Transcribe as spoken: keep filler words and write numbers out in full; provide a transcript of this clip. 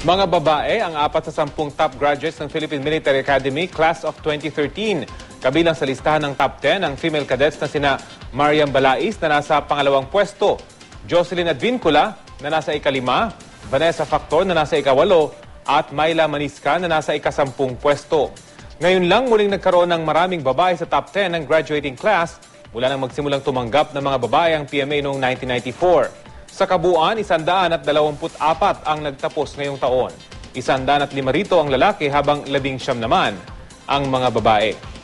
Mga babae ang apat sa sampung top graduates ng Philippine Military Academy Class of twenty thirteen. Kabilang sa listahan ng top ten ang female cadets na sina Mariam Balais na nasa pangalawang pwesto, Jocelyn Advincula na nasa ikalima, Vanessa Factor na nasa ikawalo, at Myla Manisca na nasa ikasampung pwesto. Ngayon lang muling nagkaroon ng maraming babae sa top ten ng graduating class mula nang magsimulang tumanggap ng mga babae ang P M A noong nineteen ninety-four. Sa kabuuan, isandaan at dalawamput apat ang nagtapos ngayong taon. Isandaan at lima rito ang lalaki habang labing siyam naman ang mga babae.